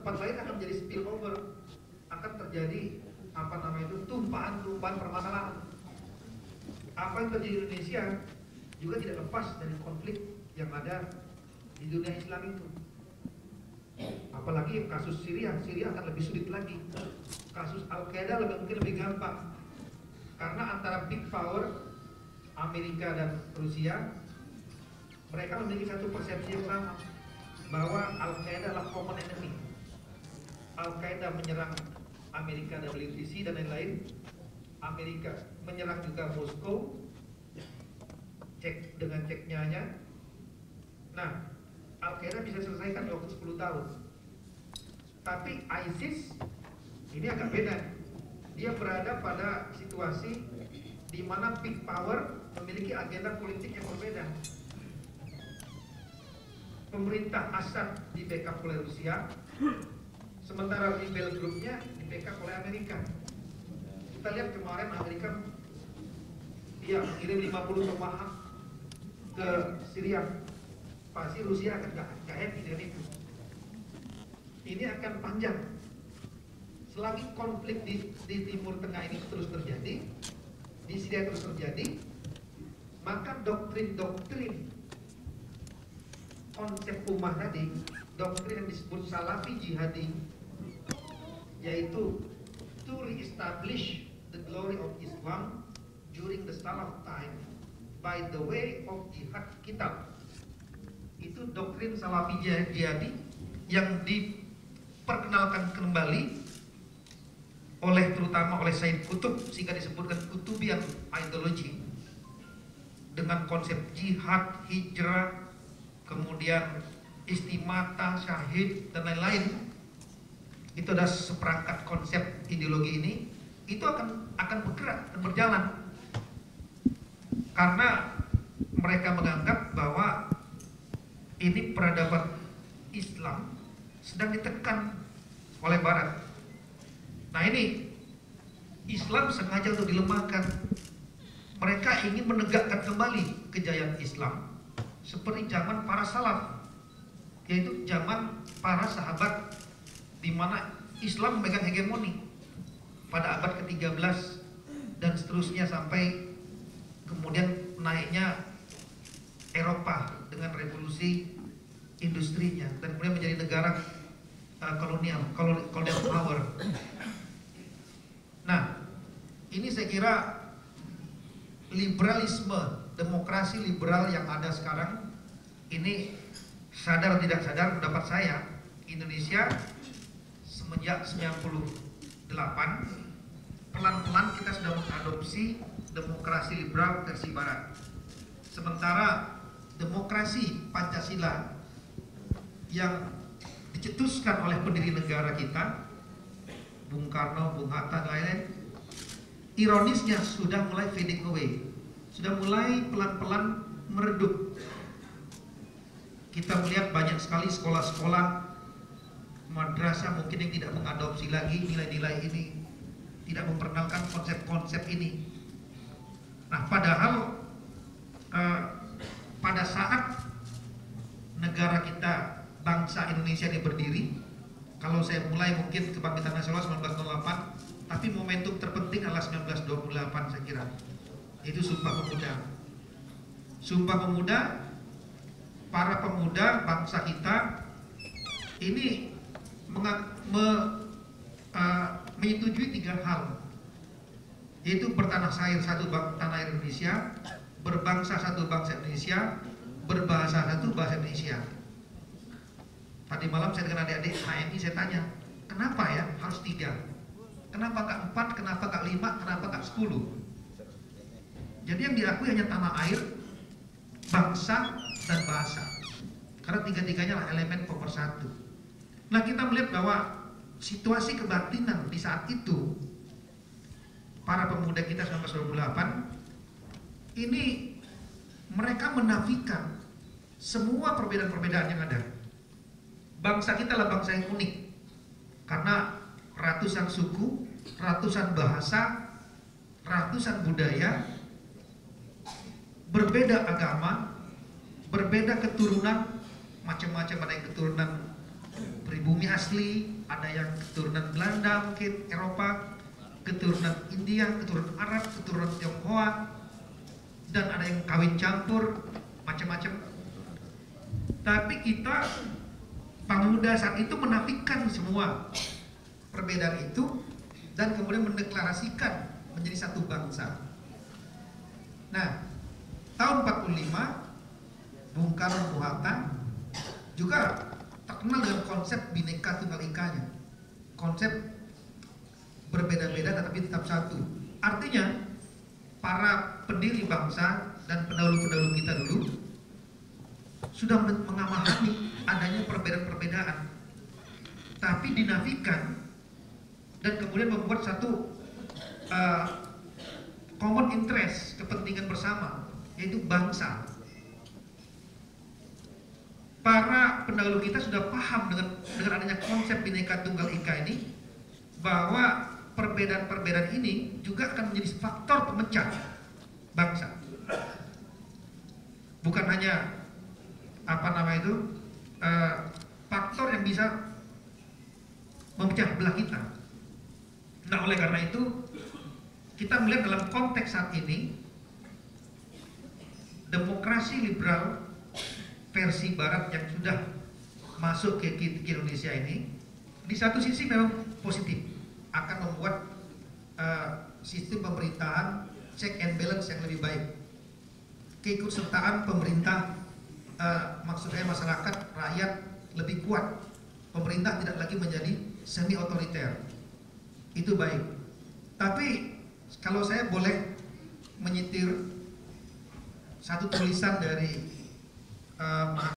tempat lain akan menjadi spillover, akan terjadi tumpahan permasalahan. Apa yang terjadi di Indonesia juga tidak lepas dari konflik yang ada di dunia Islam itu. Apalagi kasus Syria akan lebih sulit lagi. Kasus Al-Qaeda mungkin lebih gampang, karena antara big power Amerika dan Rusia, mereka memiliki satu persepsi yang sama, bahwa Al-Qaeda adalah common enemy. Al-Qaeda menyerang Amerika dan British dan lain-lain. Amerika menyerang juga Moskow, dengan ceknya. Nah, Al-Qaeda bisa selesaikan dalam 10 tahun. Tapi ISIS ini agak beda. Dia berada pada situasi di mana big power memiliki agenda politik yang berbeda. Pemerintah Assad di backup oleh Rusia, sementara rebel grupnya di backup oleh Amerika. Kita lihat kemarin Amerika mengirim 50 Tomahawk ke Syria. Pasti Rusia akan gak happy dengan itu. Ini akan panjang. Selagi konflik di Timur Tengah ini terus terjadi, di Syria terus terjadi, maka doktrin konsep ummah tadi, doktrin yang disebut Salafi jihadi, yaitu to re-establish the glory of Islam during the Salaf time by the way of jihad kitab. Itu doktrin Salafi jihadi yang diperkenalkan kembali terutama oleh Said Qutb, sehingga disebutkan Qutubian ideology, dengan konsep jihad, hijrah, kemudian istimata, syahid, dan lain-lain. Itu ada seperangkat konsep ideologi ini. Itu akan bergerak dan berjalan, karena mereka menganggap bahwa ini peradaban Islam sedang ditekan oleh Barat. Nah, ini Islam sengaja untuk dilemahkan. Mereka ingin menegakkan kembali kejayaan Islam seperti zaman para salaf, yaitu zaman para sahabat, di mana Islam memegang hegemoni pada abad ke-13 dan seterusnya, sampai kemudian naiknya Eropa dengan revolusi industrinya, dan kemudian menjadi negara kolonial power. Nah, ini saya kira liberalisme, demokrasi liberal yang ada sekarang ini, sadar atau tidak sadar, pendapat saya, Indonesia semenjak 98 pelan-pelan kita sudah mengadopsi demokrasi liberal versi Barat. Sementara demokrasi Pancasila yang dicetuskan oleh pendiri negara kita, Bung Karno, Bung Hatta, lain-lain, ironisnya sudah mulai fading away, sudah mulai pelan-pelan meredup. Kita melihat banyak sekali sekolah-sekolah, madrasah mungkin yang tidak mengadopsi lagi nilai-nilai ini, tidak memperkenalkan konsep-konsep ini. Nah, padahal pada saat negara kita, bangsa Indonesia ini berdiri, kalau saya mulai mungkin kebangkitan nasional 1908, tapi momentum terpenting adalah 1928 saya kira. Itu Sumpah Pemuda. Sumpah Pemuda, para pemuda bangsa kita ini menyetujui 3 hal, yaitu bertanah air satu tanah air Indonesia, berbangsa satu bangsa Indonesia, berbahasa satu bahasa Indonesia. Tadi malam saya dengan adik-adik HMI saya tanya, kenapa ya harus 3? Kenapa nggak 4? Kenapa nggak 5? Kenapa nggak 10? Jadi yang diakui hanya tanah air, bangsa, dan bahasa. Karena 3-tiganya lah elemen pemersatu. Nah, kita melihat bahwa situasi kebatinan di saat itu, para pemuda kita 1928 ini, mereka menafikan semua perbedaan-perbedaan yang ada. Bangsa kita adalah bangsa yang unik karena ratusan suku, ratusan bahasa, ratusan budaya, berbeda agama, berbeda keturunan, macam-macam, ada yang keturunan pribumi asli, ada yang keturunan Belanda mungkin, Eropa, keturunan India, keturunan Arab, keturunan Tionghoa, dan ada yang kawin campur, macam-macam. Tapi kita pemuda saat itu menafikan semua perbedaan itu dan kemudian mendeklarasikan menjadi satu bangsa. Nah, tahun 45 Bung Karno Bung Hatta juga terkenal dengan konsep Bhinneka Tunggal Ikanya, konsep berbeda-beda tetapi tetap satu. Artinya para pendiri bangsa dan pendahulu-pendahulu kita dulu sudah mengamati adanya perbedaan-perbedaan, tapi dinafikan dan kemudian membuat satu common interest, kepentingan bersama, yaitu bangsa. Para pendahulu kita sudah paham dengan adanya konsep Bhinneka Tunggal Ika ini, bahwa perbedaan-perbedaan ini juga akan menjadi faktor pemecah bangsa. Bukan hanya faktor yang bisa memecah belah kita. Nah, oleh karena itu kita melihat dalam konteks saat ini demokrasi liberal versi barat yang sudah masuk ke Indonesia ini, di satu sisi memang positif, akan membuat sistem pemerintahan check and balance yang lebih baik, keikutsertaan pemerintah, maksudnya masyarakat, rakyat lebih kuat, pemerintah tidak lagi menjadi semi otoriter, itu baik. Tapi kalau saya boleh menyitir satu tulisan dari